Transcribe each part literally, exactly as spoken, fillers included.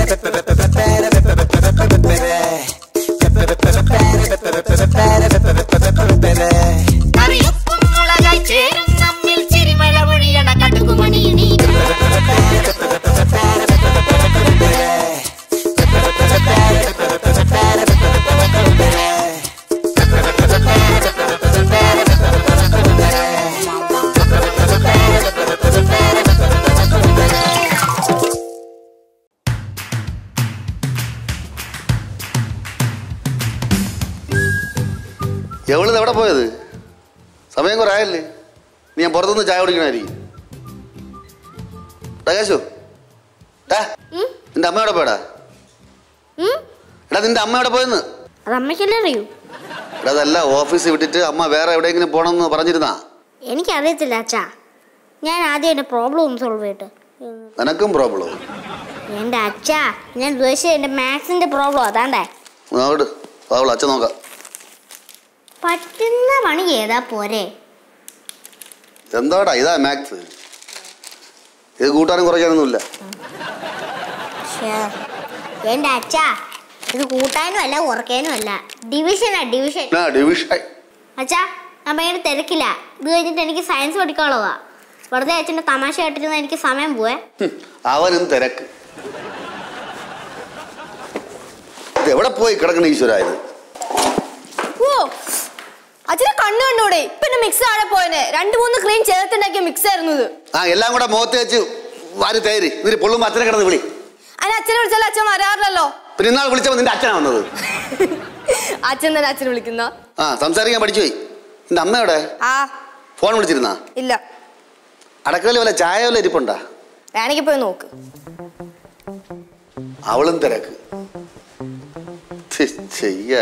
എവളിത് എവിടെ പോയത്? സമയം കുറെ ആയല്ലേ? നീ ഞാൻ പുറത്തുനിന്ന് ചായ കുടിക്കണായിരിക്കും. കേശു, നിന്റെ അമ്മ എവിടെ പോയടാ? എടാ നിന്റെ അമ്മ എവിടെ പോയെന്ന്? അതമ്മയ്ക്കല്ലേ അറിയൂ. എടാ അതല്ല, ഓഫീസ് വിട്ടിട്ട് അമ്മ വേറെ എവിടെയെങ്കിലും പോകണമെന്ന് പറഞ്ഞിരുന്നാ? എനിക്കറിയത്തില്ല അച്ഛാ. ഞാൻ ആദ്യം എൻ്റെ പ്രോബ്ലം സോൾവ് ചെയ്തിട്ട്. നിനക്കും പ്രോബ്ലം? എൻ്റെ അച്ഛാ, ഞാൻ ഉദ്ദേശിച്ചത് എൻ്റെ മാത്സിൻ്റെ പ്രോബ്ലം അതാണ്ടേ. നോക്കട്ട് അച്ഛൻ നോക്കാം. പറ്റുന്ന പണി ഏതാ പോരെ? എന്താടാ ഇതാ മാത്സ്? ഇത് കൂട്ടാനും കുറയ്ക്കാനൊന്നുമില്ല. എൻ്റെ അച്ഛാ, ഇത് കൂട്ടാനും അല്ല കുറയ്ക്കാനും അല്ല, ഡിവിഷനാ ഡിവിഷൻ. ഡിവിഷൻ അച്ഛാ, ഞാൻ ഭയങ്കര തിരക്കില്ല. ഇത് കഴിഞ്ഞിട്ട് എനിക്ക് സയൻസ് പഠിക്കാനുള്ളതാ. വെറുതെ അച്ഛൻ്റെ തമാശ കേട്ടിരുന്ന എനിക്ക് സമയം പോവേ. അവനും തിരക്ക്. എവിടെ പോയി കിടക്കണ ഈശ്വരായത്? അച്ഛനെ കണ്ണു കണ്ടൂടെ? ഇപ്പൊ മിക്സ് ആടെ പോയനെ. രണ്ടു മൂന്ന് ക്രീം ചേർത്തുണ്ടാക്കിയ മിക്സ് ആയിരുന്നു ഇത്. ആ എല്ലാം കൂടെ മുഖത്ത് വെച്ച് വാരി തേരി ഇതിന് പൊള്ളുമ്പോ അച്ഛനെ കിടന്ന് വിളി. അതിന് അച്ഛനെ വിളിച്ചാൽ അച്ഛൻ വരാറില്ലല്ലോ. പിന്നെ ഇന്നാൾ വിളിച്ചപ്പോ നിന്റെ അച്ഛനാ വന്നത്. അച്ഛൻ തന്നെ അച്ഛനെ വിളിക്കുന്ന. ആ സംസാരിക്കാൻ പഠിച്ചു പോയി. നിന്റെ അമ്മയോടെ? ആ ഫോൺ വിളിച്ചിരുന്നാ? ഇല്ല. അടക്കളയിൽ വല്ല ചായ വല്ല ഇരിപ്പുണ്ടാ? വേണമെങ്കിൽ പോയി നോക്ക്. അവളും തിരക്ക്. ചെയ്യ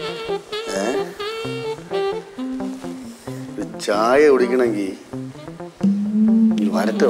ചായ കുടിക്കണമെങ്കിൽ വരട്ടെ.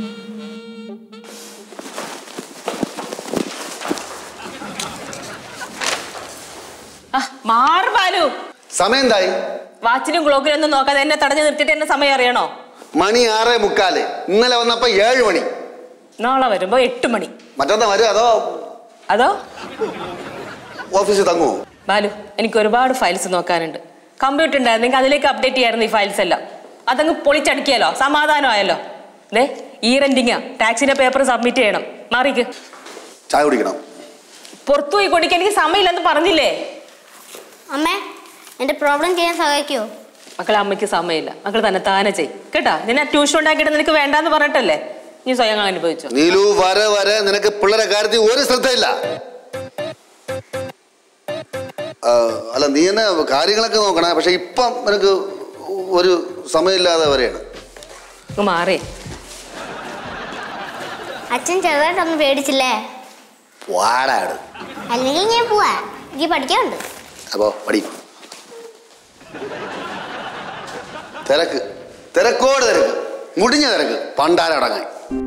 സമയം എന്തായി? വാച്ചിനും ക്ലോക്കിനും ഒന്നും നോക്കാതെ എന്നെ തടഞ്ഞു നിർത്തിയിട്ട് എന്നെ സമയം അറിയണോ? മണി ആറേ മുക്കാല്. ഇന്നലെ വന്നപ്പോ ഏഴ് മണി. നാളെ വരുമ്പോ എട്ട് മണി. മറ്റന്നാ വരും അതോ അതോ ഓഫീസിൽ തങ്ങുമോ? ബാലു, എനിക്ക് ഒരുപാട് ഫയൽസ് നോക്കാനുണ്ട്. കമ്പ്യൂട്ടർ ഉണ്ടായിരുന്നെങ്കിൽ അതിലേക്ക് അപ്ഡേറ്റ് ചെയ്യായിരുന്നു ഈ ഫയൽസ് എല്ലാം. അതങ്ങ് പൊളിച്ചടിക്കാലോ, സമാധാനമായല്ലോ. ദേ ഈ റെന്റിങ്ങാ, ടാക്സിന്റെ പേപ്പർ സബ്മിറ്റ് ചെയ്യണം. മാറിക്ക്. ചായ കുടിക്കണം. പുറത്തു പോയി കുടിക്കാൻ എനിക്ക് സമയമില്ലെന്ന് പറഞ്ഞില്ലേ? അമ്മേ, എന്റെ പ്രോബ്ലം ചെയ്യാൻ സഹായിക്കോ? മക്കളെ, അമ്മയ്ക്ക് സമയമില്ല. മക്കൾ തന്നെ താനെ ചെയ്യും കേട്ടാ. നിന്നെ ട്യൂഷൻ ഉണ്ടാക്കിയിട്ട് നിനക്ക് വേണ്ടാന്ന് പറഞ്ഞിട്ടല്ലേ നീ സ്വയം അനുഭവിച്ചോ? നീലു, വരെ വരെ നിനക്ക് പിള്ളേരെ കാര്യത്തിൽ ഒരു ശ്രദ്ധയില്ല. അല്ല, നീ തന്നെ കാര്യങ്ങളൊക്കെ നോക്കണേ. പക്ഷെ ഇപ്പം നിനക്ക് ഒരു സമയമില്ലാതെ വരെയാണ്. മാറി. അച്ഛൻ ചെറുതായിട്ടൊന്നും പേടിച്ചില്ലേ? വാടാട്. അല്ലെങ്കിൽ ഞാൻ പോവാ, എനിക്ക് പഠിക്കാനുണ്ട്. അപ്പോ പഠി. തിരക്ക് തിരക്കോട് തിരക്ക്, മുടിഞ്ഞ തിരക്ക്, പണ്ടാരടങ്ങാൻ.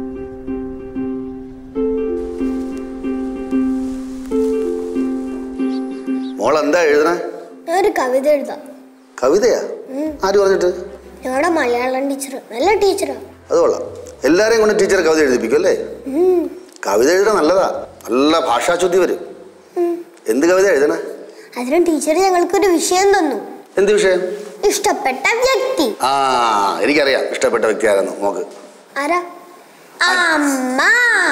മോളെന്താ എഴുതണേ? ഒരു കവിത എഴുതാം. കവിതയാ? ആര് പറഞ്ഞിട്ട്? ഞങ്ങളുടെ മലയാളം ടീച്ചർ നല്ല ടീച്ചറാ. അത് കൊള്ളാം. എല്ലാരെയും കൊണ്ട് ടീച്ചർ കവിത എഴുതിപ്പിക്കും അല്ലേ? കവിത എഴുതാൻ നല്ലതാ, നല്ല ഭാഷാശുദ്ധി വരും. എന്ത് കവിത എഴുതണേ? അതിന് ടീച്ചർ ഞങ്ങൾക്കൊരു വിഷയം തന്നു. എന്ത് വിഷയം? ഇഷ്ടപ്പെട്ട വ്യക്തി. ആ എനിക്കറിയാം ഇഷ്ടപ്പെട്ട വ്യക്തി ആരെന്ന്. നോക്ക്. ആരാ? അമ്മ.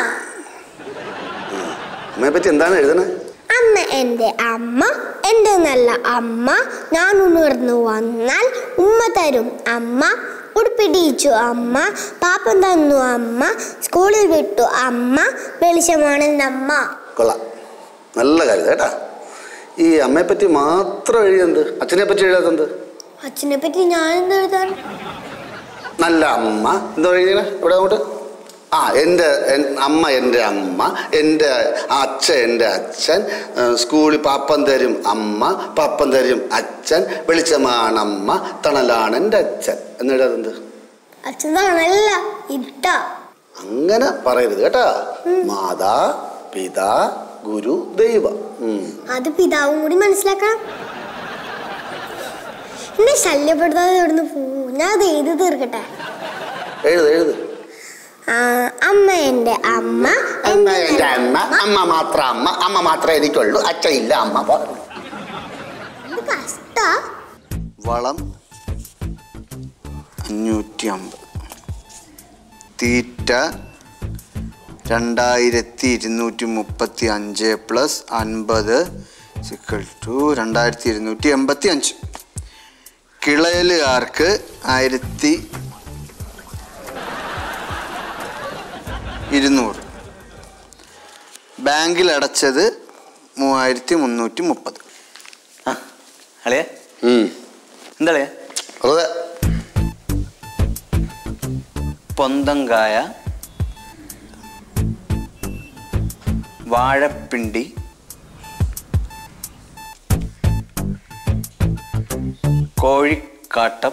അമ്മയെ പറ്റി എന്താണ് എഴുതണേ? അമ്മ എൻ്റെ അമ്മ, എൻ്റെ നല്ല അമ്മ. ഞാൻ ഉണർന്നു വന്നാൽ ഉമ്മ തരും അമ്മ. ഉടുപ്പിടിച്ചു അമ്മ, പാപ്പം തന്നു അമ്മ. സ്കൂളിൽ വിട്ടു അമ്മ, വെളിച്ചമാണ് അമ്മ. കൊള്ളാം, നല്ല കാര്യം കേട്ടാ. ഈ അമ്മയെ പറ്റി മാത്രം എഴുതിയെന്ത്? അച്ഛനെ പറ്റി എഴുതാത്തത്? അച്ഛനെ പറ്റി ഞാൻ എന്താ എഴുതാൻ? നല്ല അമ്മ എന്താ എഴുതിയ? ഇവിടെ അങ്ങോട്ട്. ആ എൻ്റെ അമ്മ എൻ്റെ അമ്മ, എൻ്റെ അച്ഛൻ എൻ്റെ അച്ഛൻ, സ്കൂളിൽ പാപ്പം തരും അമ്മ, പാപ്പം തരും അച്ഛൻ, വെളിച്ചമാണമ്മ, തണലാണ് എൻ്റെ അച്ഛൻ എന്നെഴുതാതെന്ത്? അച്ഛൻ തണല്ല, ഇട്ട. അങ്ങനെ പറയരുത് കേട്ടാ. മാതാ പിതാ ഗുരു ദൈവം. അത് പിതാവും കൂടി മനസ്സിലാക്കണം. എന്നെ ശല്യപ്പെടുത്താതെ ഇവിടുന്ന് പോവൂ. ഞാൻ അത് എഴുതി തീർക്കട്ടെ. എഴുത് എഴുത്. അമ്മ എൻ്റെ അമ്മ അമ്മ എൻ്റെ അമ്മ അമ്മ മാത്രം അമ്മ അമ്മ മാത്രമേ എനിക്കുള്ളൂ അച്ഛയില്ല അമ്മ കഷ്ട. വളം അഞ്ഞൂറ്റി അമ്പത്, തീറ്റ രണ്ടായിരത്തി ഇരുന്നൂറ്റി മുപ്പത്തി അഞ്ച് പ്ലസ് അൻപത് സിക്വൽ ടു രണ്ടായിരത്തി ഇരുന്നൂറ്റി എൺപത്തി അഞ്ച്. കിളയലുകാർക്ക് ആയിരത്തി ഇരുന്നൂറ്. ബാങ്കിൽ അടച്ചത് മൂവായിരത്തി മുന്നൂറ്റി മുപ്പത്. ആ അളിയ എന്താ അളിയ? അതെ. പൊന്തങ്കായ, വാഴപ്പിണ്ടി, കോഴിക്കാട്ടം,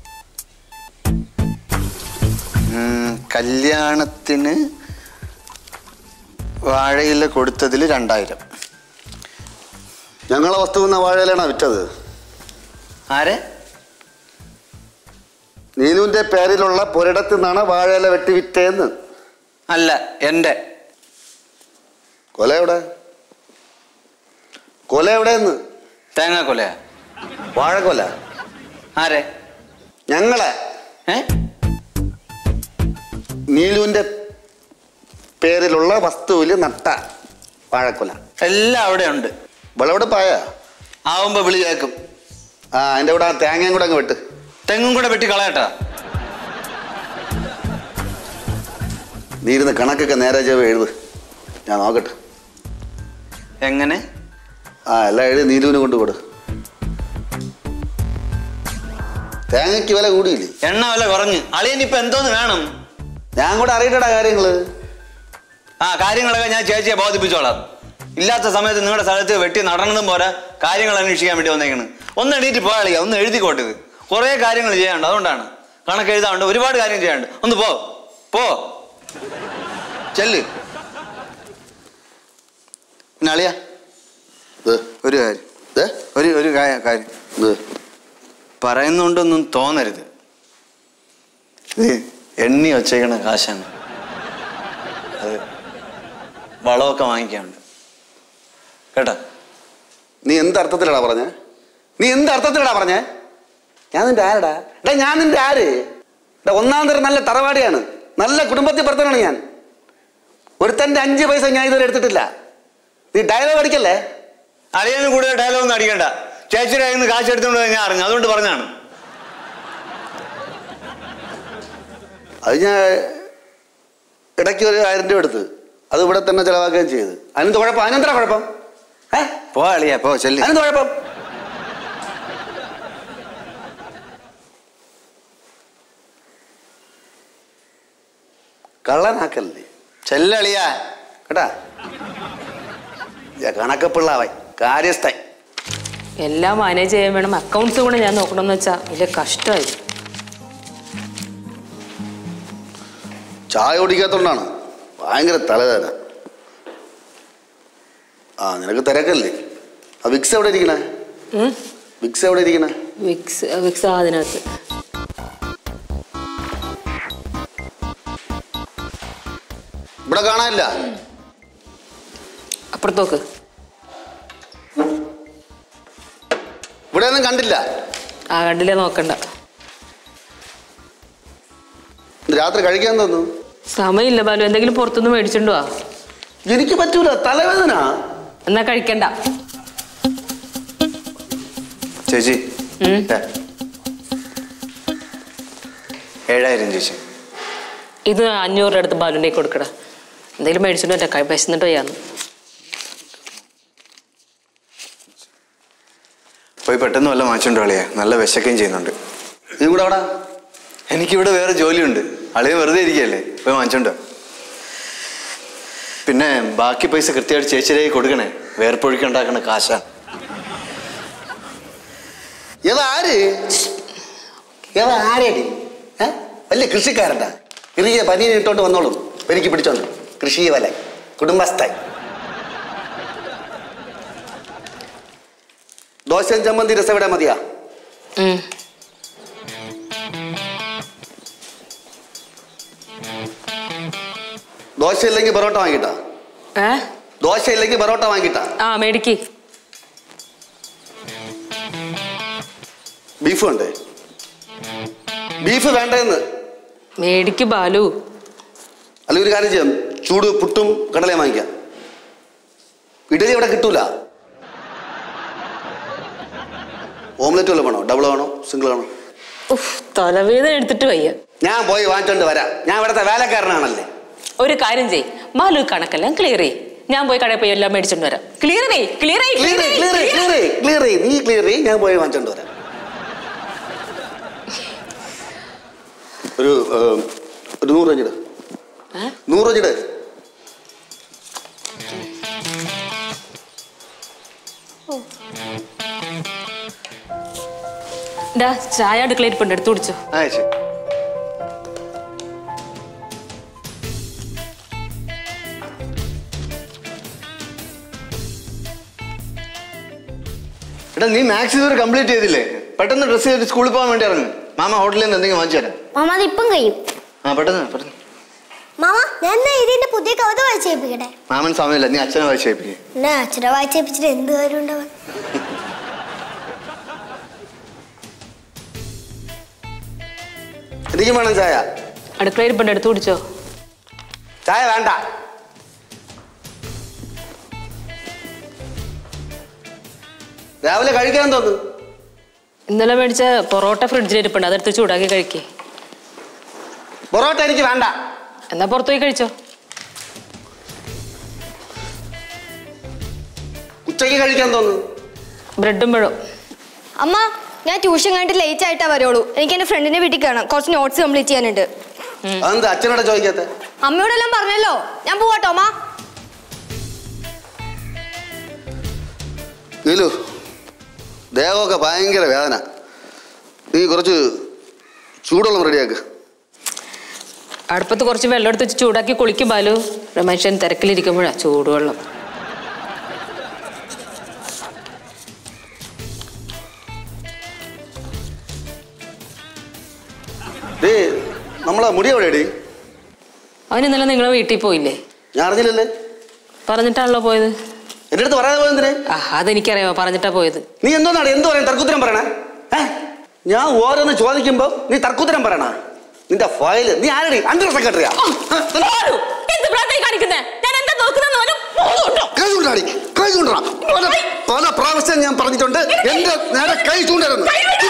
കല്യാണത്തിന് വാഴയില കൊടുത്തതിൽ രണ്ടായിരം. ഞങ്ങളെ വസ്തു നിന്ന വാഴയിലാണോ വിറ്റത്? ആരെ? നീനുവിന്റെ പേരിലുള്ള പുരടത്തു നിന്നാണ് വാഴയില വെട്ടി വിറ്റേന്ന്. അല്ല, എൻ്റെ. കൊല എവിടെ? കൊല എവിടെയെന്ന്? തേങ്ങാ കൊലയാ? വാഴക്കൊല? ആരെ? ഞങ്ങളെ. ഏ നീലുവിന്റെ പേരിലുള്ള വസ്തുവിൽ നട്ട വാഴക്കൊല എല്ലാം അവിടെ ഉണ്ട്. വിളവെടുപ്പായ ആവുമ്പോ വിളി കേൾക്കും. ആ അതിന്റെ കൂടെ തേങ്ങയും കൂടെ അങ്ങ് വെട്ട്. തെങ്ങും കൂടെ വെട്ടി കളയട്ടാ. നീ ഇരുന്ന് കണക്കൊക്കെ നേരെ ചെവ് എഴുത്, ഞാൻ നോക്കട്ടെ. എങ്ങനെ? ആ എല്ലാം എഴുതി നീലുവിന് കൊണ്ടുപോട്. തേങ്ങയ്ക്ക് വില കൂടിയില്ലേ? എണ്ണ വില കുറഞ്ഞ്. അളിയനിപ്പോ എന്തോന്ന് വേണം? ഞാൻ കൂടെ അറിയട്ടടാ കാര്യങ്ങള്. ആ കാര്യങ്ങളൊക്കെ ഞാൻ ചേച്ചിയെ ബോധിപ്പിച്ചോളാം. ഇല്ലാത്ത സമയത്ത് നിങ്ങളുടെ സ്ഥലത്ത് വെട്ടി നടന്നതും പോരാ കാര്യങ്ങൾ അന്വേഷിക്കാൻ വേണ്ടി വന്നേക്കണ്. ഒന്ന് എണീറ്റ് പോയാളിയ, ഒന്ന് എഴുതിക്കോട്ട്. ഇത് കുറേ കാര്യങ്ങൾ ചെയ്യാനുണ്ട്, അതുകൊണ്ടാണ്. കണക്ക് എഴുതാറുണ്ട്, ഒരുപാട് കാര്യം ചെയ്യാനുണ്ട്. ഒന്ന് പോ പോ ചെല്ല്. പിന്നെ അളിയ ഒരു കാര്യം, ഒരു ഒരു കാര്യം പറയുന്നുണ്ടൊന്നും തോന്നരുത്. ഇത് എണ്ണി വച്ചേക്കണ കാശാണ്. അത് വളമൊക്കെ വാങ്ങിക്കാനുണ്ട് കേട്ടാ. നീ എന്ത് അർത്ഥത്തിലാടാ പറഞ്ഞേ? നീ എന്ത് അർത്ഥത്തിലാടാ പറഞ്ഞേ? ഞാൻ നിന്റെ ആരടാ? എടാ ഞാൻ നിന്റെ ആര്? എടാ ഒന്നാം തരം നല്ല തറവാടിയാണ്, നല്ല കുടുംബത്തിൽ പുറത്താണ് ഞാൻ. ഒരുത്തൻ്റെ അഞ്ച് പൈസ ഞാൻ ഇതുവരെ എടുത്തിട്ടില്ല. നീ ഡയലോഗ് അടിക്കല്ലേ? അളിയന് കൂടുതൽ ഡയലോഗ് ഒന്നും അടിക്കണ്ട. ചേച്ചിയുടെ കയ്യിൽ നിന്ന് കാശ് എടുത്തുകൊണ്ട് ഞാൻ അറിഞ്ഞു, അതുകൊണ്ട് പറഞ്ഞാണ്. അത് ഞാൻ ഇടയ്ക്ക് ഒരു ആയിരം രൂപ എടുത്ത് അത് ഇവിടെ തന്നെ ചെലവാക്കുകയും ചെയ്ത്. അതിനെന്ത് കുഴപ്പം? അതിനെന്താ കുഴപ്പം? ഏ പോ അളിയ പോ ചെല്ലി. അതിനെന്ത് കുഴപ്പം? കള്ളനാക്കല്ലേ? ചെല്ലളിയ കേട്ടാ. കണക്കപ്പിള്ളാവായി കാര്യസ്ഥായി എല്ലാം മാനേജ് ചെയ്യാൻ വേണം. അക്കൗണ്ട്സ് കൂടെ ഞാൻ നോക്കണമെന്ന് വെച്ചാൽ വലിയ കഷ്ടമായി. ചായ കുടിക്കാത്തോണ്ടാണ് ഭയങ്കര തലവേദന. ആ നിനക്ക് തിരക്കല്ലേ? ആ വിക്സ് എവിടെ ഇരിക്കണേ? വിക്സ് എവിടെ ഇരിക്കണേ? വിക്സ് വിക്സ് അതിനകത്ത്. ഇവിടെ കാണാനില്ല. അപ്പുറത്തോക്ക്. ഇവിടെ ഒന്നും കണ്ടില്ല. ആ കണ്ടില്ലേ, നോക്കണ്ട. രാത്രി കഴിക്കാൻ തോന്നുന്നു. സമയമില്ല ബാലു, എന്തെങ്കിലും പുറത്തുനിന്ന് മേടിച്ചിട്ടുണ്ടോ? എനിക്ക് പറ്റൂല, തലവേദന. എന്നാ കഴിക്കണ്ട ചേച്ചി. ഏഴായിരം ചേച്ചി. ഇത് അഞ്ഞൂറ് രൂപ എടുത്ത് ബാലുവിൻ്റെ കൊടുക്കട. എന്തെങ്കിലും മേടിച്ചിട്ടോ കൈ വിശന്നിട്ട് ചെയ്യാന്ന്. പോയി പെട്ടെന്ന് വല്ല വാങ്ങിച്ചോണ്ടോ അളിയെ, നല്ല വിശക്കുകയും ചെയ്യുന്നുണ്ട്. നീ കൂടെ അവിടെ? എനിക്കിവിടെ വേറെ ജോലിയുണ്ട്. അളിയെ വെറുതെ ഇരിക്കുകയല്ലേ, പോയി വാങ്ങിച്ചോണ്ടോ. പിന്നെ ബാക്കി പൈസ കൃത്യമായിട്ട് ചേച്ചിയിലേക്ക് കൊടുക്കണേ, വേർപ്പൊഴിക്കുണ്ടാക്കണ കാശ. ഏതാര് ഏതാരേടി? ഏ വലിയ കൃഷിക്കാരൻ്റെ ചെറിയ പനിയെ ഇട്ടോണ്ട് വന്നോളും. എനിക്ക് പിടിച്ചോണ്ട് കൃഷി വല കുടുംബസ്ഥായി. ദോശയും ചമ്മന്തി രസം ഇവിടെ മതിയാ? ദോശ ഇല്ലെങ്കിൽ പൊറോട്ട വാങ്ങിട്ടാ ഏ ദോശ ഇല്ലെങ്കിൽ പൊറോട്ട വാങ്ങിട്ടാ ആ മേടിക്ക്. ബീഫ് വേണ്ടേ? ബീഫ് വേണ്ടെന്ന് മേടിക്ക് ബാലു. അല്ലെങ്കിൽ ഒരു കാര്യം ചെയ്യാം, ചൂട് പുട്ടും കടലയും വാങ്ങിക്കാം. ഇഡലി ഇവിടെ കിട്ടൂല. ഓംലെറ്റ് വല്ല വേണോ? ഡബിൾ വേണോ? സിംഗിൾ വേണോ? തലവേദന എടുത്തിട്ട് വയ്യ. ഞാൻ പോയി വാങ്ങിച്ചോണ്ട് വരാം. ഞാൻ ഇവിടുത്തെ വേലക്കാരനാണല്ലേ. ഒരു കാര്യം ചെയ്, ബാലു കണക്കെല്ലാം ക്ലിയർ ചെയ്. ഞാൻ പോയി കടയിൽ പോയി എല്ലാം മേടിച്ചോണ്ട് വരാം. ക്ലിയർ ചെയ്, ക്ലിയർ ചെയ്, ക്ലിയർ ക്ലിയർ ക്ലിയർ ചെയ്. നീ ക്ലിയർ ചെയ്, ഞാൻ പോയി വാങ്ങിച്ചോണ്ട് വരാം. ഒരു ഒരു നൂറ് രൂപ നൂറ് രൂപ ചായ അടുക്കളയിരിപ്പുണ്ട്, എടുത്തു കുടിച്ചോ. ആ ശരി. എടാ നീ മാത്സ് ഇതുവരെ കംപ്ലീറ്റ് ചെയ്തില്ലേ? പെട്ടെന്ന് ഡ്രസ് ചെയ്തിട്ട് സ്കൂളിൽ പോകാൻ വേണ്ടി ഇറങ്ങും. മാമ ഹോട്ടലിൽ നിന്ന് എന്തെങ്കിലും വാങ്ങിച്ചു തരാം. മാമ അത് ഇപ്പം കഴിയും. ആ പെട്ടെന്ന് പെട്ടെന്ന്. മാമ ഞാൻ ഇതിന്റെ പുതിയ കവിത വായിച്ചേപ്പിക്കട്ടെ? മാമൻ സമയമില്ല, നീ അച്ഛനെ വായിച്ചേപ്പിക്കേ. എന്നാ അച്ഛനെ വായിച്ചേപ്പിച്ചിട്ട് എന്ത് കാര്യം ഉണ്ടാവാൻ? എനിക്ക് വേണം ചായ. അടുക്കളയിരിപ്പുണ്ട്, എടുത്തു കുടിച്ചോ. ചായ വേണ്ട. രാവിലെ കഴിക്കാൻ തോന്നുന്നു. ഇന്നലെ മേടിച്ച പൊറോട്ട ഫ്രിഡ്ജിലിരിപ്പുണ്ട്, അതെടുത്ത് ചൂടാക്കി കഴിക്കേ. പൊറോട്ട എനിക്ക് വേണ്ട. എന്നാ പുറത്തു പോയി കഴിച്ചോ. ഉച്ചയ്ക്ക് കഴിക്കാൻ തോന്നുന്നു. ബ്രെഡും പഴവും. അമ്മ ഞാൻ ട്യൂഷൻ കഴിഞ്ഞിട്ട് ലേറ്റ് ആയിട്ടാ വരുള്ളൂ. എനിക്ക് എന്റെ ഫ്രണ്ടിന്റെ വീട്ടിൽ കാണാം, കുറച്ച് നോട്ട്സ് കംപ്ലീറ്റ് ചെയ്യാനുണ്ട്. അതെന്താ അച്ഛനോട് ചോദിക്കാത്ത? അമ്മയോടെല്ലാം പറഞ്ഞല്ലോ. ഞാൻ പോവാട്ടോ അമ്മ. നീലു, ദേഹമൊക്കെ ഭയങ്കര വേദന. നീ കുറച്ച് ചൂടുവെള്ളം റെഡിയാക്ക്. അടുപ്പത്ത് കുറച്ച് വെള്ളം എടുത്ത് വെച്ച് ചൂടാക്കി കുളിക്കും ബാലു. മനുഷ്യൻ തിരക്കിലിരിക്കുമ്പോഴാ ചൂടുവെള്ളം. ഡേ നമ്മളെ മുടി എവിടെയാടി? അവൻ ഇന്നലെ നിങ്ങളെ വീട്ടിൽ പോയില്ലേ? ഞാൻ അറിഞ്ഞില്ലല്ലേ. പറഞ്ഞിട്ടാണല്ലോ പോയത്. എന്റെ അടുത്ത് പറയാതെ പോയെന്തിനെ? ആ അതെനിക്കറിയാമോ, പറഞ്ഞിട്ടാ പോയത്. നീ എന്തോന്നാണ് എന്ത് പറയാൻ തർക്കുത്തരം പറയണേ? ഏഹ് ഞാൻ ഓരോന്ന് ചോദിക്കുമ്പോ നീ തർക്കുത്തരം പറയണ? നിന്റെ ഫയല് നീ ആരടി? അണ്ടർ സെക്രട്ടറിയാ? പല പ്രാവശ്യം ഞാൻ പറഞ്ഞിട്ടുണ്ട് എന്റെ നേരെ കൈ ചൂണ്ടരുന്നു.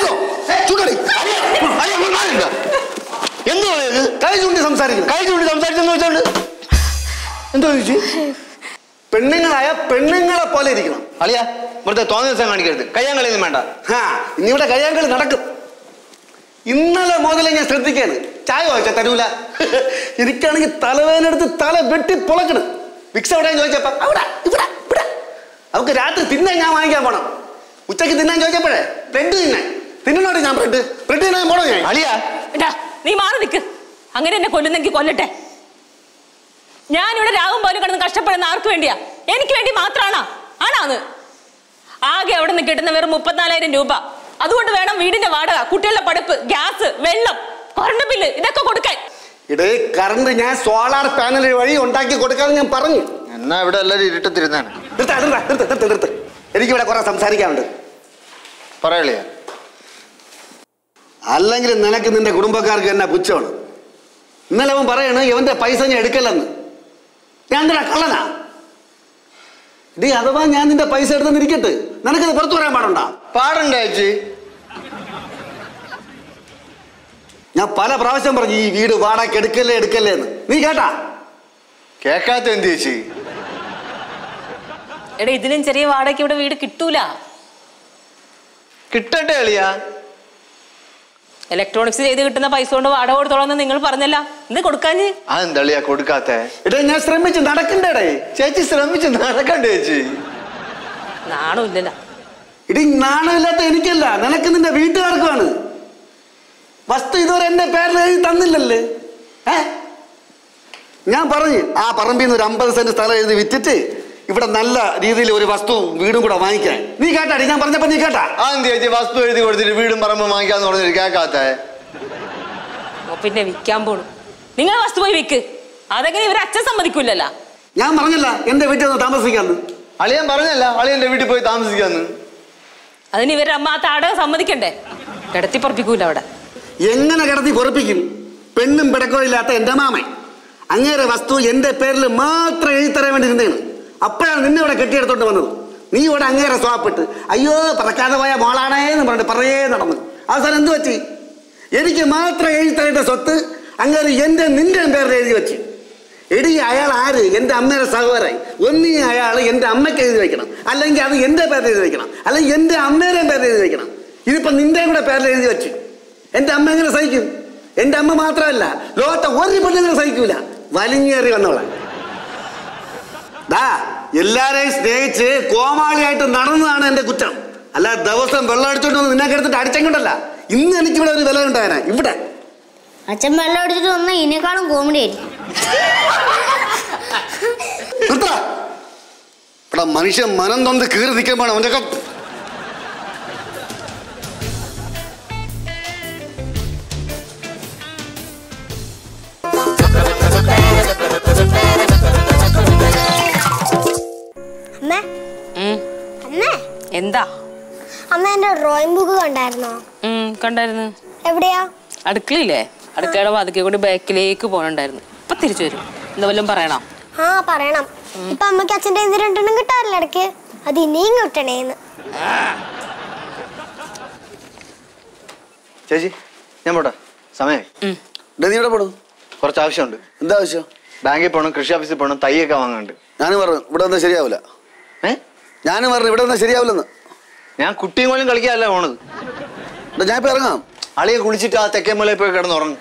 എന്തോ കൈ ചൂണ്ടി സംസാരിക്കുന്നു. കൈ ചൂണ്ടി സംസാരിച്ചെന്ന് വെച്ചോണ്ട് എന്തോ ചോദിച്ചു? പെണ്ണുങ്ങളായ പെണ്ണുങ്ങളെ പോലെ ഇരിക്കണം. അളിയാ ഇവിടുത്തെ തോന്നിയ ദിവസം കാണിക്കരുത്. കയ്യാങ്കളിയൊന്നും വേണ്ട. ആ ഇനി ഇവിടെ കയ്യാങ്കളി നടക്കും. ഇന്നലെ മുതലേ ഞാൻ ശ്രദ്ധിക്കാണ്. ചായ വായിച്ചാ തരൂല. എനിക്കാണെങ്കിൽ തലവേനെടുത്ത് തല വെട്ടി പൊളക്കണം. വിക്സ് എവിടെ ചോദിച്ചപ്പോ അവിടെ ഇവിടെ ഇവിടെ. അവർക്ക് രാത്രി തിന്നാൻ ഞാൻ വാങ്ങിക്കാൻ പോണം. ഉച്ചക്ക് തിന്നാൻ ചോദിച്ചപ്പോഴേ ബ്രെഡ് തിന്നാൻ തിന്നണോടെ ഞാൻ ബ്രെഡ് ബ്രെഡ് തിന്നാൻ പോണോ ഞാൻ? അളിയാ നീ മാറി നിൽക്ക്. അങ്ങനെ എന്നെ കൊല്ലുന്നെങ്കിൽ കൊല്ലട്ടെ. ഞാനിവിടെ രാവും പോലും കിടന്ന് കഷ്ടപ്പെടുന്ന ആർക്ക് വേണ്ടിയാ? എനിക്ക് വേണ്ടി മാത്രമാണോ? ആണാന്ന് ആകെ അവിടെ നിന്ന് കിട്ടുന്ന വെറും മുപ്പത്തിനാലായിരം രൂപ. അതുകൊണ്ട് വേണം വീടിന്റെ വാടക, കുട്ടികളുടെ പഠിപ്പ്, ഗ്യാസ്, വെള്ളം, കറണ്ട് ബില്ല് ഇതൊക്കെ കൊടുക്കാൻ. ഇടേ കറണ്ട് ഞാൻ സോളാർ പാനൽ വഴി ഉണ്ടാക്കി കൊടുക്കാമെന്ന് ഞാൻ പറഞ്ഞു. എന്നാ ഇവിടെ എല്ലാവരും ഇരുട്ടത്തിരുന്നാണ്. എനിക്കിവിടെ കുറെ സംസാരിക്കാനുണ്ട്. പറയളിയാ. അല്ലെങ്കിൽ നിനക്ക് നിന്റെ കുടുംബക്കാർക്ക് എന്നാ പുച്ഛമാണ്. ഇന്നലെ അവൻ പറയണ ഇവന്റെ പൈസ ഞാൻ എടുക്കല്ലെന്ന്. ഞാൻ എന്തിനാ കള്ളനാ? ഡീ അഥവാ ഞാൻ നിന്റെ പൈസ എടുത്തെന്നിരിക്കട്ടെ, നിനക്കത് പുറത്തു പറയാൻ പാടുണ്ടാ? പാടുണ്ടോ ചേച്ചി? ഞാൻ പല പ്രാവശ്യം പറഞ്ഞു ഈ വീട് വാടക എടുക്കല്ലേ എടുക്കല്ലേ എന്ന്. നീ കേട്ടാ? കേക്കാത്ത എന്ത് ചേച്ചി? എടാ ഇതിനും ചെറിയ വാടകയ്ക്ക് ഇവിടെ വീട് കിട്ടൂല. കിട്ടട്ടെ അളിയാ. ഇലക്ട്രോണിക്സ് ചെയ്ത് കിട്ടുന്ന പൈസ കൊണ്ട് വാടക കൊടുത്തോളാന്ന് നിങ്ങൾ പറഞ്ഞല്ല. ഇത് കൊടുക്കാഞ്ഞ്? അതെന്താ അളിയാ കൊടുക്കാത്ത? ഇടേ ഞാൻ ശ്രമിച്ച് നടക്കണ്ടേ? ചേച്ചി ശ്രമിച്ച് നടക്കണ്ടേ ചേച്ചി? നാണോ ഇല്ലല്ല. ഇടി നാണമില്ലാത്ത എനിക്കല്ല, നിനക്ക് നിന്റെ വീട്ടുകാർക്കുമാണ്. വസ്തു ഇതുവരെ എന്റെ പേരിൽ എഴുതി തന്നില്ലല്ലേ? ഏ ഞാൻ പറഞ്ഞു ആ പറമ്പിൽ നിന്ന് ഒരു അമ്പത് സെന്റ് സ്ഥലം എഴുതി വിറ്റിട്ട് ഇവിടെ നല്ല രീതിയിൽ ഒരു വസ്തു വീടും കൂടെ വാങ്ങിക്കാൻ. നീ കേട്ടാടി ഞാൻ പറഞ്ഞപ്പോ? നീ കേട്ടാ? ആ എന്ത് ചേച്ചി വസ്തു എഴുതി കൊടുത്തിട്ട് വീടും പറമ്പും വാങ്ങിക്കാന്ന് പറഞ്ഞിട്ട് കേക്കാത്ത? പിന്നെ വിൽക്കാൻ പോണു. നിങ്ങൾ വസ്തു പോയി വിൽക്ക്. അതെങ്ങനെ ഇവർ അച്ഛൻ സമ്മതിക്കൂലല്ലോ. ഞാൻ പറഞ്ഞല്ല എന്റെ വീട്ടിൽ ഒന്ന് താമസിക്കാന്ന്. അളിയൻ പറഞ്ഞല്ല അളിയന്റെ വീട്ടിൽ പോയി താമസിക്കാന്ന്. അതിന് ഇവരുടെ അമ്മ ആ താടകം സമ്മതിക്കണ്ടേ? കിടത്തി പൊറപ്പിക്കൂല അവിടെ. എങ്ങനെ കിടത്തി പൊറപ്പിക്കും? പെണ്ണും പിടക്കോ ഇല്ലാത്ത എന്റെ മാമൻ അങ്ങേരെ വസ്തു എന്റെ പേരിൽ മാത്രം എഴുതരാൻ വേണ്ടി നിന്നേണ്. അപ്പോഴാണ് നിന്നെ ഇവിടെ കെട്ടിയെടുത്തോണ്ട് വന്നത്. നീ ഇവിടെ അങ്ങേരെ സ്വാപ്പിട്ട് അയ്യോ പറക്കാതെ പോയ മോളാണേന്ന് പറഞ്ഞിട്ട് പറയേ നടന്നു. അവസാനം എന്ത് പറ്റി? എനിക്ക് മാത്രം എഴുതരേണ്ട സ്വത്ത് അങ്ങേര് എന്റെ നിന്റെ പേരിൽ എഴുതി വെച്ച്. എടി അയാൾ ആര്? എന്റെ അമ്മയുടെ സഹോദരൻ. ഒന്നീ അയാൾ എന്റെ അമ്മയ്ക്ക് എഴുതി വെക്കണം, അല്ലെങ്കിൽ അത് എന്റെ പേരിൽ എഴുതി വെക്കണം, അല്ലെങ്കിൽ എന്റെ അമ്മയുടെ പേരിൽ എഴുതി വെക്കണം. ഇതിപ്പോ നിന്റെ കൂടെ പേരിൽ എഴുതി വെച്ചു. എന്റെ അമ്മ എങ്ങനെ സഹിക്കും? എന്റെ അമ്മ മാത്രമല്ല ലോകത്തെ ഒരു പെണ്ണുങ്ങൾ സഹിക്കൂല. വലിഞ്ഞേറി വന്നോളാം. ദാ എല്ലാരെയും സ്നേഹിച്ച് കോമാളിയായിട്ട് നടന്നതാണ് എന്റെ കുറ്റം. അല്ല ദിവസം വെള്ളം അടിച്ചോണ്ട് വന്ന് നിന്നെ എടുത്തിട്ട് അടിച്ചെങ്കിട്ടല്ല ഇന്ന് എനിക്കിവിടെ ഒരു വില ഉണ്ടായനാ. ഇവിടെ അച്ഛൻ വെള്ളം അടിച്ചിട്ട് വന്നാൽ ഇതിനേക്കാളും കോമഡി ആയിരിക്കും. ഇവിടെ മനുഷ്യൻ മനം തൊന്ന് കീറി നിൽക്കുമ്പോഴാണ് അവൻ്റെ എന്താ അമ്മ എന്റെ ഡ്രോയിങ് ബുക്ക് കണ്ടായിരുന്നോ? കണ്ടായിരുന്നു. എവിടെയാ? അടുക്കളയില്ലേ? അടുക്കളയുടെ വാതിക്കെ കൊണ്ട് ബാക്കിലേക്ക് പോകണ്ടായിരുന്നു. ഇപ്പൊ തിരിച്ചു വരും. എന്താ വല്ലതും പറയണോ? ആ പറയണം. ഇപ്പൊ അമ്മക്ക് അച്ഛൻ്റെ എന്ത് രണ്ടെണ്ണം കിട്ടാറില്ല ഇടയ്ക്ക്. അത് ഇനിയും കിട്ടണേന്ന്. ചേച്ചി ഞാൻ പോട്ടെ, സമയം നീ ഇവിടെ പോടും. കുറച്ച് ആവശ്യമുണ്ട്. എന്താ ആവശ്യം? ബാങ്കിൽ പോകണം, കൃഷി ഓഫീസിൽ പോകണം, തൈയൊക്കെ വാങ്ങാണ്ട്. ഞാൻ പറഞ്ഞു ഇവിടെ വന്നാൽ ശരിയാവില്ല. ഏ ഞാൻ പറഞ്ഞു ഇവിടെ വന്നാൽ ശരിയാവില്ലെന്ന്. ഞാൻ കുട്ടിയും പോലും കളിക്കാനല്ല പോണത്. ഞാൻ ഇപ്പൊ ഇറങ്ങാം. അളിയെ കുളിച്ചിട്ട് ആ തെക്കേമലയിൽ പോയി കിടന്നുറങ്ങും.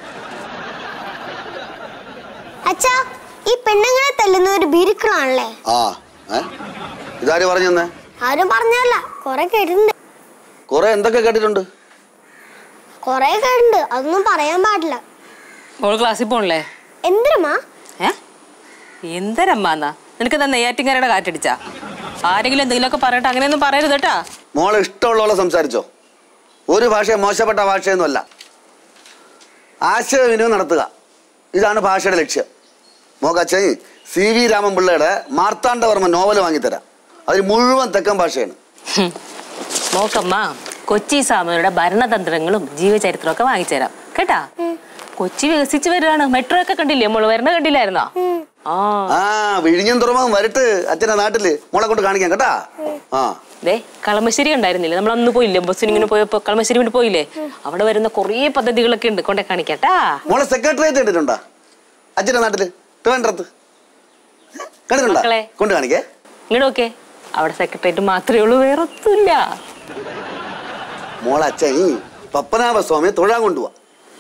അച്ഛാ ഈ പെണ്ണുങ്ങളെ തല്ലുന്ന ഒരു ബിരുക്കളാണല്ലേ? ആ ഇതാര് പറഞ്ഞു തന്നെ? ആരും പറഞ്ഞല്ല, കൊറേ കേട്ടിട്ടുണ്ട്. കൊറേ എന്തൊക്കെ കേട്ടിട്ടുണ്ട്? കൊറേ കേട്ടിട്ടുണ്ട്, അതൊന്നും പറയാൻ പാടില്ല. മോള് ക്ലാസ്സിൽ പോണല്ലേ? എന്തിനമ്മാ? ഏ എന്തരമ്മാന്നാ? നിനക്ക് എന്താ നെയ്യാറ്റിൻകരയുടെ കാറ്റടിച്ചാ? ആരെങ്കിലും എന്തെങ്കിലുമൊക്കെ പറയട്ടെ, അങ്ങനെയൊന്നും പറയരുത് കേട്ടാ. മോളെ ഇഷ്ടമുള്ള സംസാരിച്ചോ. ഒരു ഭാഷ മോശപ്പെട്ട ഭാഷയൊന്നുമല്ല. ആശയവിനിമയം നടത്തുക, ഇതാണ് ഭാഷയുടെ ലക്ഷ്യം. മോക്കച്ഛൻ സി വി രാമൻപിള്ളയുടെ മാർത്താണ്ഡവർമ്മ നോവൽ വാങ്ങിത്തരാം. അതിൽ മുഴുവൻ തെക്കൻ ഭാഷയാണ്. മോക്കമ്മ കൊച്ചി സാമയുടെ ഭരണതന്ത്രങ്ങളും ജീവചരിത്രവും ഒക്കെ വാങ്ങിച്ചുതരാം കേട്ടാ. കൊച്ചി വികസിച്ച് വരികയാണ്. മെട്രോ ഒക്കെ കണ്ടില്ലേ മോള്? വരണ കണ്ടില്ലായിരുന്നോ? ആ വിഴിഞ്ഞം തുറമുഖം വരട്ട് അച്ഛന്റെ നാട്ടില് മോളെ കൊണ്ട് കാണിക്കാം കേട്ടാ. ആ ദേ കളമശ്ശേരി ഉണ്ടായിരുന്നില്ലേ? നമ്മൾ അന്ന് പോയില്ലേ ബസ്സിന് ഇങ്ങനെ പോയപ്പോ? കളമശ്ശേരി വേണ്ടി പോയില്ലേ? അവിടെ വരുന്ന കുറേ പദ്ധതികളൊക്കെ ഉണ്ട്, കൊണ്ടേ കാണിക്കാട്ടാ. മോളെ സെക്രട്ടറിയേറ്റ് കണ്ടിട്ടുണ്ടോ അച്ഛന്റെ നാട്ടില്? ട്രിവാൻഡ്രത്ത് കണ്ടിട്ടുണ്ടോ? കൊണ്ട് കാണിക്കേ. ഇങ്ങോട്ട് നോക്കേ, അവിടെ സെക്രട്ടറിയേറ്റ് മാത്രമേ ഉള്ളൂ, വേറെ ഒന്നുമില്ല. മോളെ അച്ഛൻ പത്മനാഭ സ്വാമിയെ തൊഴാൻ കൊണ്ടുപോവാ.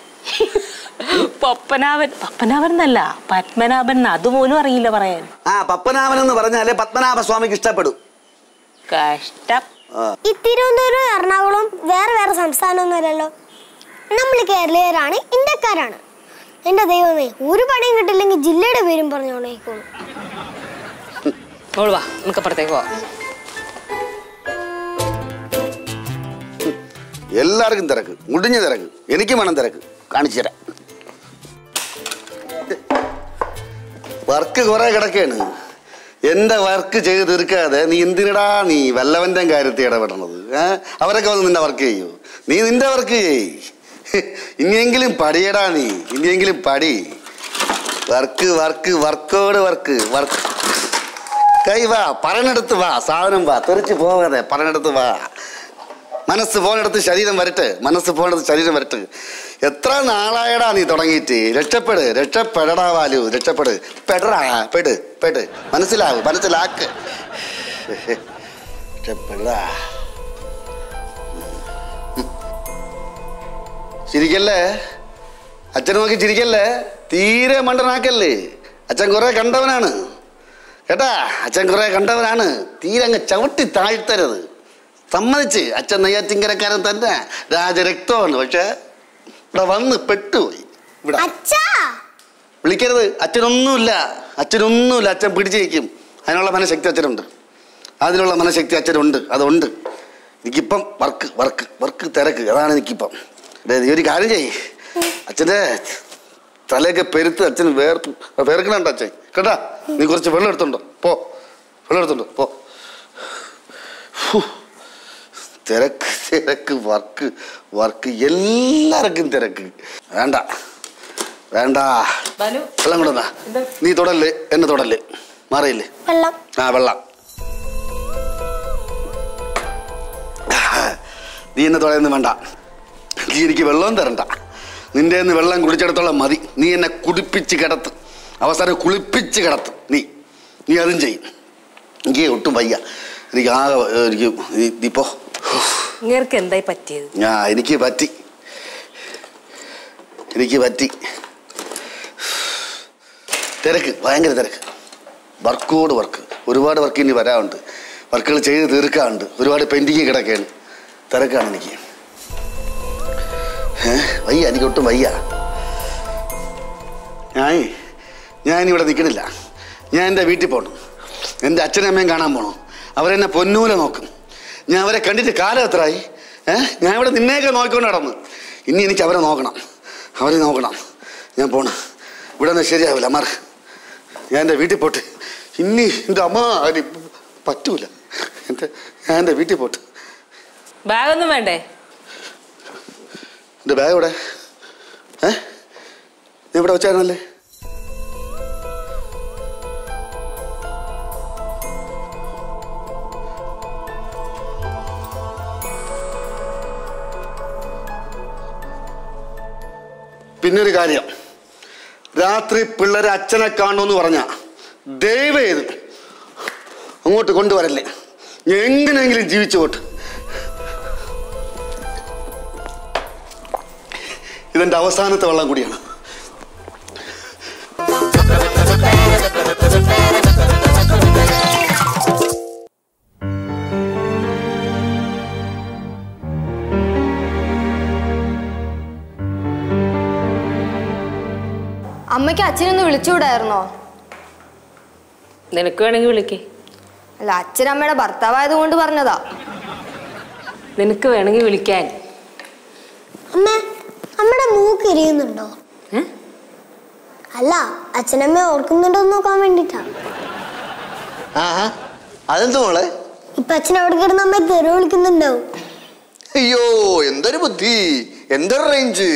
പപ്പനാഭൻ പപ്പനാഭൻ എന്നല്ല, പത്മനാഭൻ. അതുപോലും അറിയില്ല പറയാൻ. ആ പത്മനാഭൻ എന്ന് പറഞ്ഞാലേ പത്മനാഭ സ്വാമിക്ക് ഇഷ്ടപ്പെടും. കഷ്ടം. ഈ തിരുവനന്തപുരം എറണാകുളം വേറെ വേറെ സംസ്ഥാനമൊന്നുമല്ലല്ലോ. നമ്മൾ കേരളീയരാണ്, ഇന്ത്യക്കാരാണ്. എന്റെ ദൈവമേ, ഒരു പണിയും കിട്ടില്ലെങ്കിൽ ജില്ലയുടെ പേരും പറഞ്ഞോളേക്കോളൂ. വാ നമുക്ക് അപ്പുറത്തേക്ക് പോവാം. എല്ലാവർക്കും തിരക്ക്, മുടിഞ്ഞ തിരക്ക്. എനിക്കും വേണം തിരക്ക്. കാണിച്ചു തരാം. വർക്ക് കുറെ കിടക്കാണ്. എന്റെ വർക്ക് ചെയ്ത് തീർക്കാതെ നീ എന്തിനടാ നീ വല്ലവന്റെ കാര്യത്തിൽ ഇടപെടണത്? ഏഹ് അവരൊക്കെ വന്ന് നിന്റെ വർക്ക് ചെയ്യൂ. നീ നിന്റെ വർക്ക് ചെയ്യ്. ഇനിയെങ്കിലും പടിയടാ നീ, ഇനിയെങ്കിലും പടി. വർക്ക് വർക്ക് വർക്കോട് വർക്ക് വർക്ക്. കൈ വാ, പറഞ്ഞെടുത്ത് വാ, സാധനം വാ, തെറിച്ച് പോകാതെ പറഞ്ഞെടുത്ത് വാ. മനസ്സ് പോണെടുത്ത് ശരീരം വരട്ടെ, മനസ്സ് പോണെടുത്ത് ശരീരം വരട്ടെ. എത്ര നാളായടാ നീ തുടങ്ങിയിട്ട്? രക്ഷപ്പെട്, രക്ഷപ്പെടടാ വാലു, രക്ഷപ്പെട്. പെടടാ, പെട് പെട്. മനസ്സിലാവും, മനസ്സിലാക്ക്. രക്ഷപ്പെടാ. ചിരിക്കല്ലേ അച്ഛൻ, നോക്കി ചിരിക്കല്ലേ. തീരെ മണ്ടനാക്കല്ലേ. അച്ഛൻ കുറെ കണ്ടവനാണ് കേട്ടാ. അച്ഛൻ കുറെ കണ്ടവനാണ്. തീരെ അങ്ങ് ചവിട്ടി താഴ്ത്തരുത്. സമ്മതിച്ച്. അച്ഛൻ നെയ്യാറ്റിൻകരക്കാരൻ തന്നെ, രാജരക്തമാണ്. പക്ഷെ ഇവിടെ വന്ന് പെട്ടുപോയി. ഇവിടെ വിളിക്കരുത്. അച്ഛനൊന്നുമില്ല, അച്ഛനൊന്നുമില്ല. അച്ഛൻ പിടിച്ചിരിക്കും. അതിനുള്ള മനഃശക്തി അച്ഛനുണ്ട്. അതിനുള്ള മനഃശക്തി അച്ഛനുണ്ട്. അതുണ്ട്. എനിക്കിപ്പം വർക്ക് വർക്ക് വർക്ക് തിരക്ക്. അതാണ് എനിക്കിപ്പം. ഈ ഒരു കാര്യം ചെയ്യ്. അച്ഛൻ്റെ തലയൊക്കെ പെരുത്ത് അച്ഛൻ വേർപ്പ് വേർക്കണണ്ട അച്ഛൻ കേട്ടാ. നീ കുറച്ച് വെള്ളം എടുത്തോണ്ടോ, പോ വെള്ളം എടുത്തോണ്ടോ പോ. തിരക്ക് തിരക്ക് വർക്ക് വർക്ക് എല്ലാവർക്കും തിരക്ക്. വേണ്ട വേണ്ട വെള്ളം കൊണ്ടുവന്നാ. നീ തൊടല്ലേ, എന്നെ തൊടല്ലേ, മാറിയില്ലേ വെള്ളം. ആ വെള്ളം. നീ എന്നെ തൊടയൊന്നും വേണ്ട. നീ എനിക്ക് വെള്ളവും തരണ്ട. നിന്റെ നിന്ന് വെള്ളം കുടിച്ചിടത്തോളം മതി. നീ എന്നെ കുടിപ്പിച്ച് കിടത്ത്, അവസാനം കുളിപ്പിച്ച് കിടത്ത്. നീ നീ അതും ചെയ്യും. എനിക്ക് ഒട്ടും വയ്യ. എനിക്ക് ആകെ എനിക്ക് ഇപ്പോ എന്തായി പറ്റിയത്? ആ എനിക്ക് പറ്റി എനിക്ക് പറ്റി തിരക്ക്, ഭയങ്കര തിരക്ക്. വർക്കോട് വർക്ക്, ഒരുപാട് വർക്ക് ഇനി വരാറുണ്ട്. വർക്കുകൾ ചെയ്ത് തീർക്കാറുണ്ട്. ഒരുപാട് പെൻഡിങ് കിടക്കുകയാണ്. തിരക്കാണ് എനിക്ക്. ഏഹ് വയ്യ, എനിക്ക് ഒട്ടും വയ്യ. ഞാൻ ഞാനിവിടെ നിൽക്കണില്ല. ഞാൻ എൻ്റെ വീട്ടിൽ പോകണം. എൻ്റെ അച്ഛനും അമ്മയും കാണാൻ പോകണം. അവരെന്നെ പൊന്നൂലെ നോക്കും. ഞാൻ അവരെ കണ്ടിട്ട് കാലം എത്രയായി. ഏഹ് ഞാൻ ഇവിടെ നിന്നെയൊക്കെ നോക്കിക്കൊണ്ട് നടന്ന്. ഇനി എനിക്ക് അവരെ നോക്കണം, അവരെ നോക്കണം. ഞാൻ പോണം. ഇവിടെ നിന്ന് ശരിയാവില്ല മാർ. ഞാൻ എൻ്റെ വീട്ടിൽ പോട്ട്. ഇനി എൻ്റെ അമ്മ അരി പറ്റൂല. എൻ്റെ ഞാൻ എൻ്റെ വീട്ടിൽ പോട്ട്. ബാഗൊന്നും വേണ്ടേ? എൻ്റെ ബാഗ് ഇവിടെ. ഏ നീ ഇവിടെ വെച്ചായിരുന്നല്ലേ? പിന്നൊരു കാര്യം, രാത്രി പിള്ളേരെ അച്ഛനെ കാണണമെന്ന് പറഞ്ഞ ദയവ് ചെയ്ത് അങ്ങോട്ട് കൊണ്ടുവരല്ലേ. ഞാൻ എങ്ങനെയെങ്കിലും ജീവിച്ചു പോട്ട്. ഇതെന്റെ അവസാനത്തെ വെള്ളം കൂടിയാണ്. അമ്മയ്ക്ക് അച്ഛനൊന്ന് വിളിച്ചുകൂടായിരുന്നോ? നിനക്ക് വേണമെങ്കിൽ വിളിക്കേ. അല്ല, അച്ഛനമ്മയുടെ ഭർത്താവായത് കൊണ്ട് പറഞ്ഞതാ. നിനക്ക് വേണമെങ്കിൽ വിളിക്കാൻ. അമ്മ അമ്മയുടെ മൂക്ക് എരിയുന്നുണ്ടോ? അല്ല, അച്ഛനമ്മ ഓർക്കുന്നുണ്ടോ നോക്കാൻ വേണ്ടിട്ടാ. അതെന്താ മോളെ? ഇപ്പൊ അച്ഛൻ അവിടെ കിടന്ന് അമ്മ തെറി വിളിക്കുന്നുണ്ടാവും. അയ്യോ, എന്തൊരു ബുദ്ധി, എന്തൊരു റേഞ്ച്.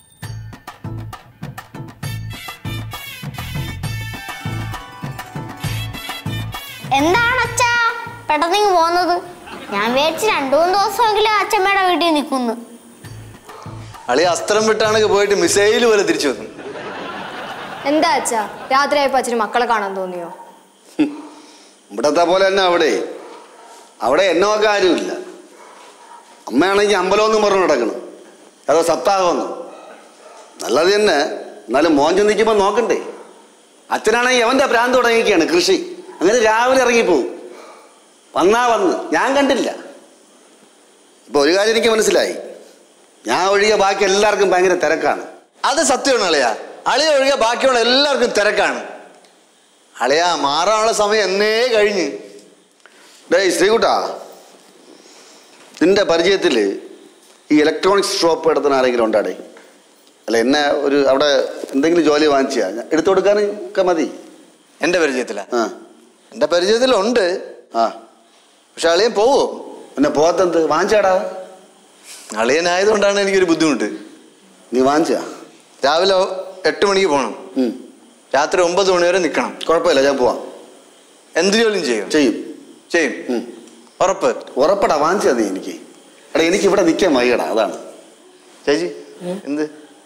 എന്താണ് അച്ഛാ പെട്ടെന്ന് പോകുന്നത്? ഞാൻ വിചാരിച്ചു രണ്ടു മൂന്ന് ദിവസമെങ്കിലും അച്ഛമ്മയുടെ വീട്ടിൽ നിൽക്കുന്നു. അളി അസ്ത്രം വിട്ടാണെങ്കിൽ പോയിട്ട് മിസൈല് പോലെ തിരിച്ചു വന്നു. എന്താ അച്ഛാ, രാത്രിയായപ്പോ അച്ഛന് മക്കളെ കാണാൻ തോന്നിയോ? ഇവിടത്തെ പോലെ തന്നെ അവിടെ അവിടെ എന്നൊക്കെ ആരുമില്ല. അമ്മയാണെങ്കിൽ അമ്പലമൊന്നും പറഞ്ഞു നടക്കണം, അതോ സപ്താഹമൊന്നും. നല്ലത് തന്നെ, എന്നാലും മോൻ ചിന്തിക്കുമ്പോൾ നോക്കണ്ടേ. അച്ഛനാണെങ്കിൽ അവൻ്റെ ഭ്രാന്ത് തുടങ്ങിയൊക്കെയാണ്, കൃഷി. അങ്ങനെ രാവിലെ ഇറങ്ങിപ്പോവും. വന്നാ വന്ന്, ഞാൻ കണ്ടില്ല. ഇപ്പൊ ഒരു കാര്യം എനിക്ക് മനസ്സിലായി, ഞാൻ ഒഴികെ ബാക്കി എല്ലാവർക്കും ഭയങ്കര തിരക്കാണ്. അത് സത്യമാണ് അളിയാ. അളിയ ഒഴികെ ബാക്കിയുള്ള എല്ലാവർക്കും തിരക്കാണ്. അളിയാ മാറാനുള്ള സമയം എന്നേ കഴിഞ്ഞ്. ഡേയ് ശ്രീകുട്ടാ, നിന്റെ പരിചയത്തിൽ ഈ ഇലക്ട്രോണിക്സ് ഷോപ്പ് എടുത്തുന്ന ആരെങ്കിലും ഉണ്ടാടേ? അല്ല, എന്നെ ഒരു അവിടെ എന്തെങ്കിലും ജോലി വാങ്ങിച്ചാ എടുത്തു കൊടുക്കാൻ ഒക്കെ മതി. എൻ്റെ പരിചയത്തിലാ? ആ, എൻ്റെ പരിചയത്തിലുണ്ട്. ആ, പക്ഷെ അളിയൻ പോവോ? പിന്നെ പോകത്തെന്ത്, വാങ്ങിച്ചാടാ. അളിയനായതുകൊണ്ടാണ് എനിക്കൊരു ബുദ്ധിമുട്ട്. നീ വാങ്ങിച്ചാ? രാവിലെ എട്ട് മണിക്ക് പോകണം, രാത്രി ഒമ്പത് മണി വരെ നിൽക്കണം. കുഴപ്പമില്ല, ഞാൻ പോവാം. എന്ത് ജോലിയും ചെയ്യും? ചെയ്യും ചെയ്യും ഉറപ്പ്? ഉറപ്പടാ, വാങ്ങിച്ചാ നീ എനിക്ക്. എടാ, എനിക്ക് ഇവിടെ നിൽക്കാൻ വയ്യടാ, അതാണ്. ചേച്ചി എന്ത്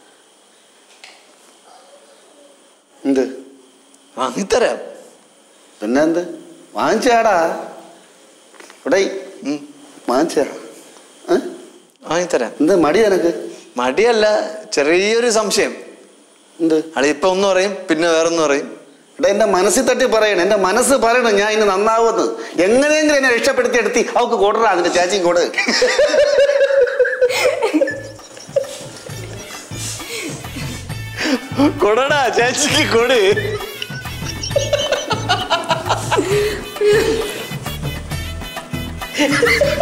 എന്ത് വാങ്ങിത്തരാം. പിന്നെ എന്ത് വാങ്ങിച്ചാടാ? ഇവിടെ വാങ്ങിച്ചാ വാങ്ങിത്തരാം. എന്ത് മടി എനക്ക്? മടിയല്ല, ചെറിയൊരു സംശയം. എന്ത്? അളി ഇപ്പൊ ഒന്ന് പറയും, പിന്നെ വേറൊന്ന് പറയും. എടാ, എന്റെ മനസ്സിൽ തട്ടി പറയണം, എന്റെ മനസ്സ് പറയണം ഞാൻ ഇന്ന് നന്നാവുമെന്ന്. എങ്ങനെയെങ്കിലും എന്നെ രക്ഷപ്പെടുത്തി എടുത്തി അവക്ക് കൊടുറാ, അതിന്റെ ചാച്ചിയും കൊട്. കൊടടാ, ചേച്ചിക്ക് കൊട്.